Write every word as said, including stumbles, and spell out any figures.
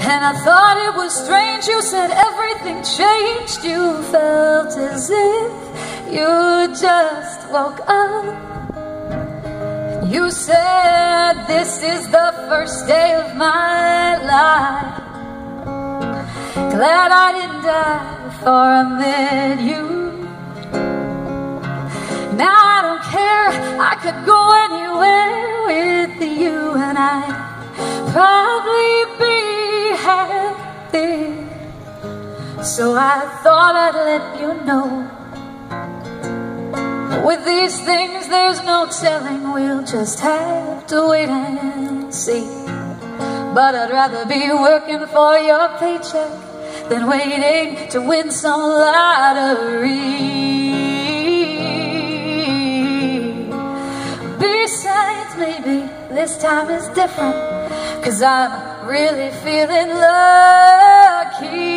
And I thought it was strange, you said everything changed. You felt as if you just woke up. You said this is the first day of my life. Glad I didn't die before I met you. Now I don't care, I could go anywhere with you, and I'd probably be happy. So I thought I'd let you know, with these things there's no telling, we'll just have to wait and see. But I'd rather be working for your paycheck than waiting to win some lottery. Besides, maybe this time is different, 'cause I'm really feeling lucky.